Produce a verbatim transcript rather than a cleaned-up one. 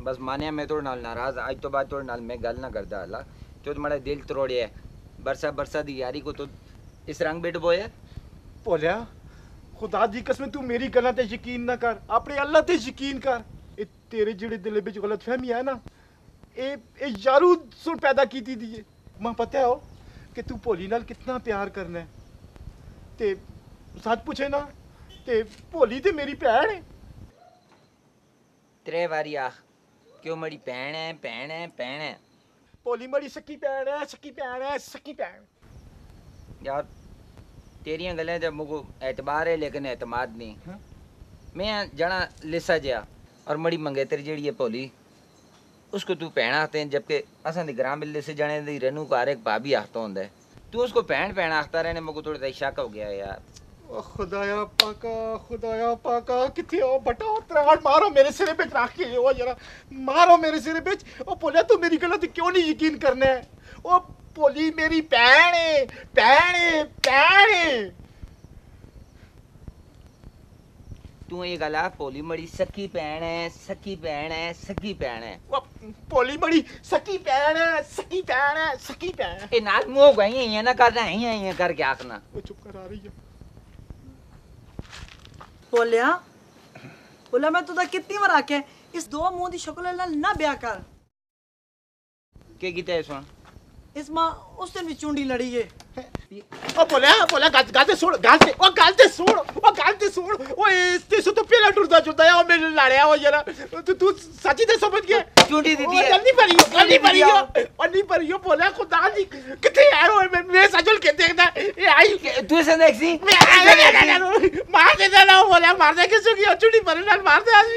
बस मानिया मैं थोड़े नाल नाराज आज तो बाद थोड़े नाल मैं गल ना करदा अल्लाह जो तुम्हारा दिल तरोड़िया बरसा बरसा दी यारी को तो इस रंग बेट बोया भोलिया खुदा दी कसम तू मेरी गल्लां ते यकीन ना कर अपने अल्लाह ते यकीन कर ए तेरे जेड़े दिल विच गलतफहमी है ना ए ए यारू सुन पैदा कीती दी है मां पता है हो कि तू भोली नाल कितना प्यार करना है ते सच पूछे ना ते भोली ते मेरी भैन है त्रै बारी आख क्यों मड़ी भैन है भैन है भैन है भोली मड़ी सकी भैन है सकी भैन है सकी भैन यार तेरियां गल्लां ते मुझको एतबार है लेकिन एतमाद नहीं हा? मैं जाना लिसा जया और मड़ी मंगेतर जेड़ी है भोली उसको तू भैन आखते हैं जबकि असां दी ग्राम बिल्ले से जाने दी रेनू कार एक भाभी आखता होंदा है तू उसको भैन भैन आखता रहने मुझको थोड़ा सा शक हो गया यार ओ खुदाया पाका खुदाया पाका किथे ओ बटा त्राड़ मारो मेरे सिरे पे रख के ओ जरा मारो मेरे सिरे पे ओ बोले तू मेरी गल्ला ते क्यों नहीं यकीन करना है ओ भोली मेरी भैन है भैन है भैन है तू ये गला भोली मड़ी सकी भैन है सकी भैन है सकी भैन है ओ भोली मड़ी सकी भैन है सकी भैन है सकी भैन ए नाक मुंह गई है ना करना है ये करके आखना ओ चुप कर आ रही है बोलिया बोला मैं तुझे कितनी बार आके इस दो मुंह दी शक्ल नाल ना ब्याह कर के कीता है सुन इस मां उस दिन भी चुंडी लड़ी है ओ बोले बोले गाल गाल सुन गाल से ओ गाल से सुन ओ गाल से सुन ओ इससे सो तो पहला टुरदा जुदा है ओ मेरे लाड़िया ओ जरा तू तू सच्ची ते समझ गया चुंडी दी दी जल्दी भरी जल्दी भरी ओ नहीं भरी बोले खुदा जी किथे है ओ मैं सजल के देखदा ए आई तू से देखसी मार दे ना बोले मार दे किसी की चुंडी भरने नाल मार दे आज